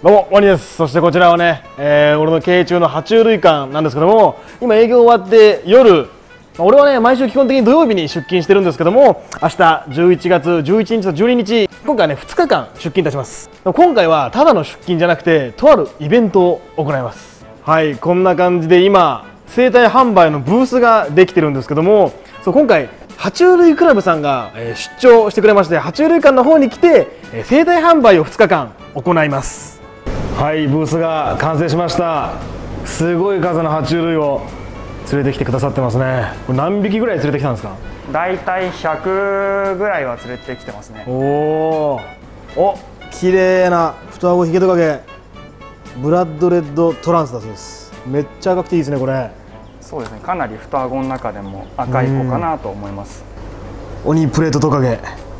どうも、ワニです。そしてこちらはね、俺の経営中の爬虫類館なんですけども、今営業終わって夜、俺はね、毎週基本的に土曜日に出勤してるんですけども、明日11月11日と12日、今回はね、2日間出勤いたします。今回はただの出勤じゃなくて、とあるイベントを行います。はい、こんな感じで今、生態販売のブースができてるんですけども、そう今回、爬虫類クラブさんが出張してくれまして、爬虫類館の方に来て、生態販売を2日間行います。はい、ブースが完成しました。すごい数の爬虫類を連れてきてくださってますね。これ何匹ぐらい連れてきたんですか？ だいたい100ぐらいは連れてきてますね。 お綺麗な双子ヒゲトカゲブラッドレッドトランスだそうです。めっちゃ赤くていいですね。これそうですね、かなり双子の中でも赤い子かなと思います。 オニプレートトカゲ、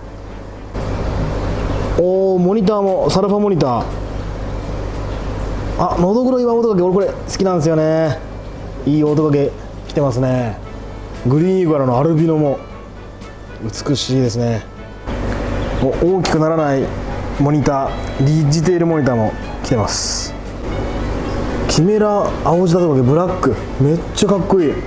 モニターもサルファモニター、ノドグロ岩オオトカゲ、俺これ好きなんですよね。いいオオトカゲ来てますね。グリーンイグアナのアルビノも美しいですね。大きくならないモニター、リッジテールモニターも来てます。キメラアオジダトカゲブラック、めっちゃかっこいい。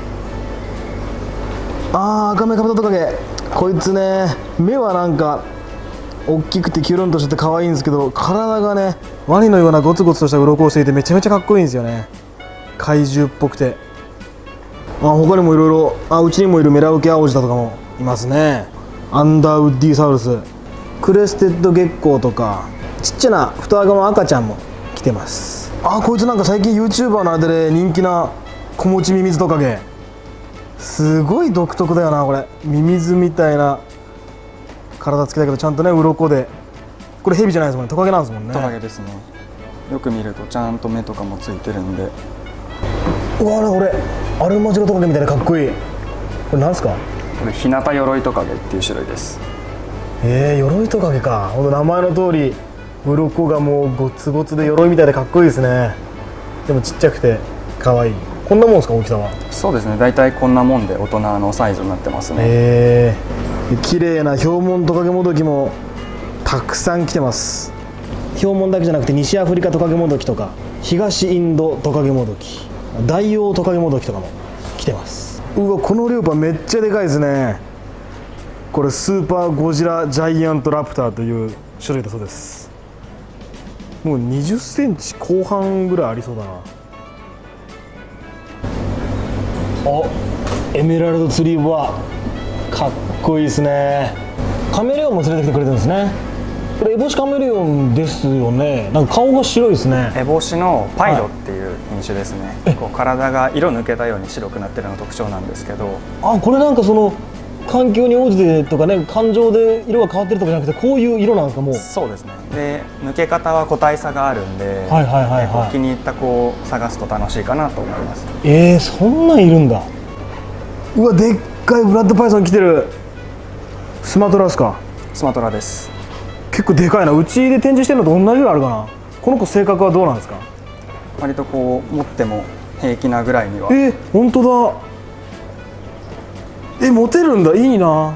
赤目カブトトカゲ、こいつね、目はなんか大きくてキュルンとしてて可愛いんですけど、体がねワニのようなゴツゴツとした鱗をしていてめちゃめちゃかっこいいんですよね。怪獣っぽくて。他にもいろいろ、うちにもいるメラウケアオジダとかもいますね。アンダーウッディサウルス、クレステッドゲッコーとか、ちっちゃな双子の赤ちゃんも来てます。こいつなんか最近 YouTuber の間で人気な子持ちミミズトカゲ、すごい独特だよな。これミミズみたいな体つきだけどちゃんとね鱗で、これヘビじゃないですもんね、トカゲなんですもんね。 トカゲですね。よく見るとちゃんと目とかもついてるんで。 俺アルマジロトカゲみたいなかっこいい。これなんですか？ これヒナタヨロイトカゲっていう種類です。 鎧トカゲか。ほんと名前の通り鱗がもうゴツゴツで鎧みたいでかっこいいですね。でもちっちゃくて可愛い。こんなもんですか、大きさは？そうですね、だいたいこんなもんで大人のサイズになってますね。 綺麗なヒョウモントカゲモドキもたくさん来てます。ヒョウモンだけじゃなくて西アフリカトカゲモドキとか東インドトカゲモドキ、大王トカゲモドキとかも来てます。このレオパめっちゃでかいですね。これスーパーゴジラジャイアントラプターという種類だそうです。もう20センチ後半ぐらいありそうだな。エメラルドツリーボア、かっこいいですね。カメレオンも連れてきてくれてるんですね。これエボシカメレオンですよね。なんか顔が白いですね。 エボシのパイロっていう品種ですね。こう体が色抜けたように白くなってるのが特徴なんですけど、 これなんかその環境に応じてとかね、感情で色が変わってるとかじゃなくて、こういう色なんですか？もうそうですね。で抜け方は個体差があるんで、気に入った子を探すと楽しいかなと思います。 そんなんいるんだ。でっかいブラッドパイソン来てる。スマトラですか？ スマトラです。 結構でかいな。うちで展示してるのと同じぐらいあるかな。この子性格はどうなんですか？ 割とこう持っても平気なぐらいには。 本当だ。持てるんだ。いいな。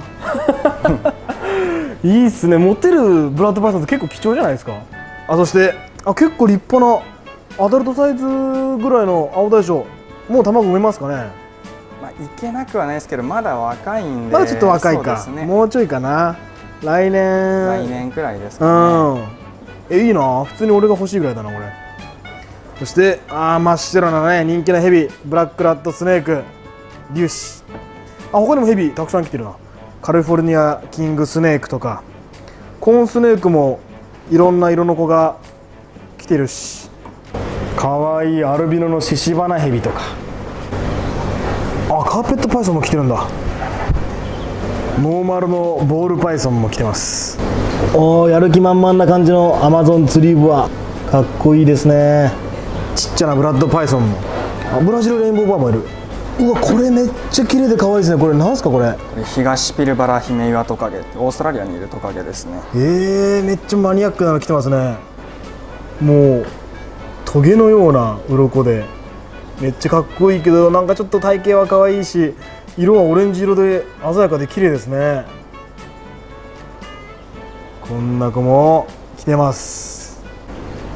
いいっすね。持てるブラッドパイソンって結構貴重じゃないですか。そして結構立派なアダルトサイズぐらいの青大将、もう卵産めますかね？ いけなくはないですけど、まだ若いんで。 まだちょっと若いか。もうちょいかな。来年くらいですかね。 いいな。普通に俺が欲しいぐらいだなこれ。そして真っ白なね人気なヘビ、ブラックラッドスネーク粒子。他にもヘビたくさん来てるな。カリフォルニアキングスネークとかコーンスネークもいろんな色の子が来てるし、かわいいアルビノのシシバナヘビとか、カーペットパイソンも来てるんだ。ノーマルのボールパイソンも来てます。やる気満々な感じのアマゾンツリーボア、かっこいいですね。ちっちゃなブラッドパイソンも、ブラジルレインボーバーもいる。これめっちゃ綺麗で可愛いですね。これなんすかこれ？ 東ピルバラヒメイワトカゲってオーストラリアにいるトカゲですね。 めっちゃマニアックなの来てますね。もうトゲのような鱗でめっちゃかっこいいけど、なんかちょっと体型は可愛いし、色はオレンジ色で鮮やかで綺麗ですね。こんな子も来てます。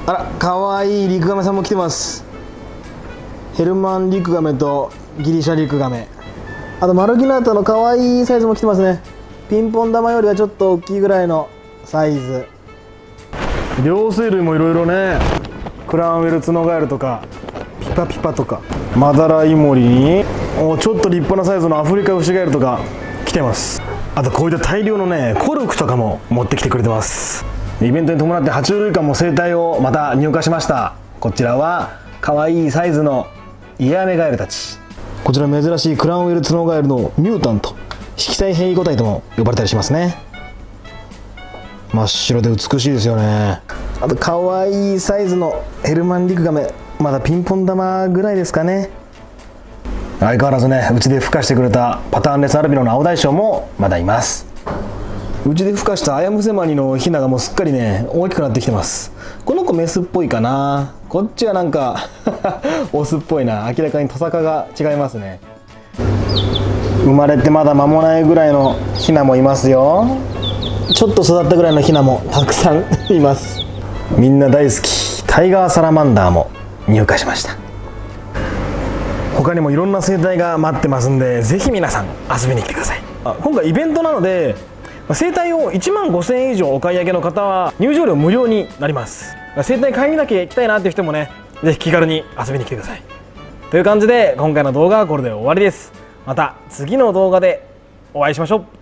あら、かわいいリクガメさんも来てます。ヘルマンリクガメとギリシャリクガメ、あとマルギナータのかわいいサイズも来てますね。ピンポン玉よりはちょっと大きいぐらいのサイズ。両生類もいろいろね、クランウェルツノガエルとかピパピパとかマダライモリにちょっと立派なサイズのアフリカウシガエルとか来てます。あとこういった大量のねコルクとかも持ってきてくれてます。イベントに伴って爬虫類館も生態をまた入荷しました。こちらはかわいいサイズのイヤメガエルたち、こちら珍しいクランウェルツノガエルのミュータント、色彩変異個体とも呼ばれたりしますね。真っ白で美しいですよね。あとかわいいサイズのヘルマンリクガメ、まだピンポン玉ぐらいですかね。相変わらずね、うちで孵化してくれたパターンレスアルビノの青大将もまだいます。うちで孵化したアヤムセマニのヒナがもうすっかりね大きくなってきてます。この子メスっぽいかな、こっちはなんかオスっぽいな。明らかにトサカが違いますね。生まれてまだ間もないぐらいのヒナもいますよ。ちょっと育ったぐらいのヒナもたくさんいます。みんな大好きタイガーサラマンダーも入荷しました。他にもいろんな生態が待ってますんで、ぜひ皆さん遊びに来てください。今回イベントなので生態を1万5000円以上お買い上げの方は入場料無料になります。生態買いにだけ来たいなっていう人もね、ぜひ気軽に遊びに来てください。という感じで今回の動画はこれで終わりです。また次の動画でお会いしましょう。